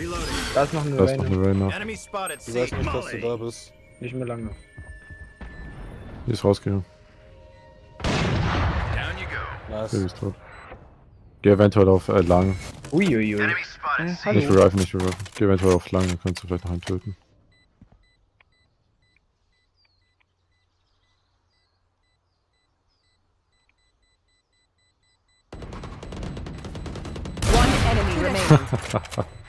Da ist noch eine Da ist noch Reine. eine Rainer. Enemy spotted. Ich weiß C. nicht, dass du da bist. Nicht mehr lange. Die ist rausgegangen. Down you go. Nice. Die ist tot. Geh eventuell auf lang. Uiuiui. Enemy spotted. C. Nicht reviven, nicht reviven. Geh eventuell auf lang, dann kannst du vielleicht noch einen töten. One enemy remaining.